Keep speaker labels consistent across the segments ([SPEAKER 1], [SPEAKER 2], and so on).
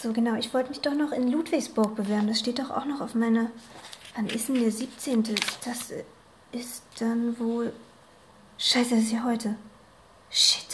[SPEAKER 1] So genau, ich wollte mich doch noch in Ludwigsburg bewerben. Das steht doch auch noch auf meiner... Wann ist denn der 17.? Das ist dann wohl... Scheiße, das ist ja heute. Shit.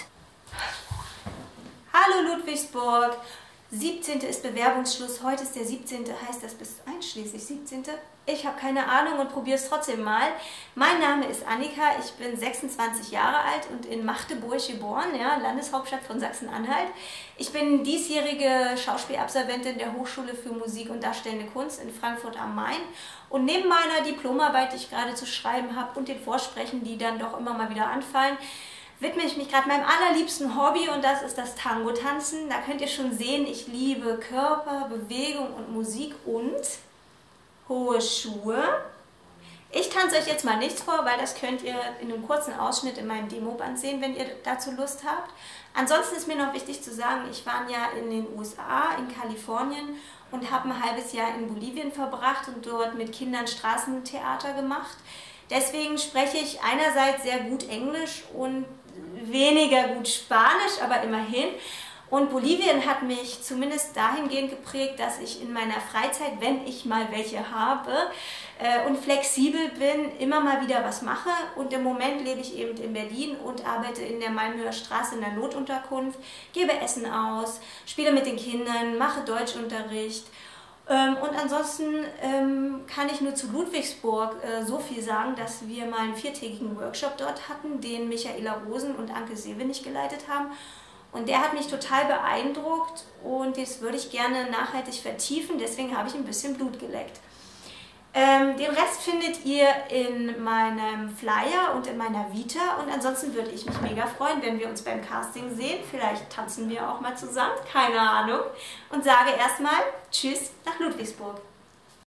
[SPEAKER 1] Hallo Ludwigsburg. 17. ist Bewerbungsschluss. Heute ist der 17. Heißt das bis einschließlich 17.? Ich habe keine Ahnung und probiere es trotzdem mal. Mein Name ist Annika, ich bin 26 Jahre alt und in Magdeburg geboren, ja, Landeshauptstadt von Sachsen-Anhalt. Ich bin diesjährige Schauspielabsolventin der Hochschule für Musik und Darstellende Kunst in Frankfurt am Main. Und neben meiner Diplomarbeit, die ich gerade zu schreiben habe, und den Vorsprechen, die dann doch immer mal wieder anfallen, widme ich mich gerade meinem allerliebsten Hobby und das ist das Tango-Tanzen. Da könnt ihr schon sehen, ich liebe Körper, Bewegung und Musik und hohe Schuhe. Ich tanze euch jetzt mal nichts vor, weil das könnt ihr in einem kurzen Ausschnitt in meinem Demoband sehen, wenn ihr dazu Lust habt. Ansonsten ist mir noch wichtig zu sagen, ich war ja in den USA, in Kalifornien und habe ein halbes Jahr in Bolivien verbracht und dort mit Kindern Straßentheater gemacht. Deswegen spreche ich einerseits sehr gut Englisch und weniger gut Spanisch, aber immerhin. Und Bolivien hat mich zumindest dahingehend geprägt, dass ich in meiner Freizeit, wenn ich mal welche habe und flexibel bin, immer mal wieder was mache. Und im Moment lebe ich eben in Berlin und arbeite in der Malmöer Straße in der Notunterkunft, gebe Essen aus, spiele mit den Kindern, mache Deutschunterricht. Und ansonsten kann ich nur zu Ludwigsburg so viel sagen, dass wir mal einen 4-tägigen Workshop dort hatten, den Michaela Rosen und Anke Sevenig geleitet haben. Und der hat mich total beeindruckt und das würde ich gerne nachhaltig vertiefen, deswegen habe ich ein bisschen Blut geleckt. Den Rest findet ihr in meinem Flyer und in meiner Vita und ansonsten würde ich mich mega freuen, wenn wir uns beim Casting sehen. Vielleicht tanzen wir auch mal zusammen, keine Ahnung. Und sage erstmal Tschüss nach Ludwigsburg.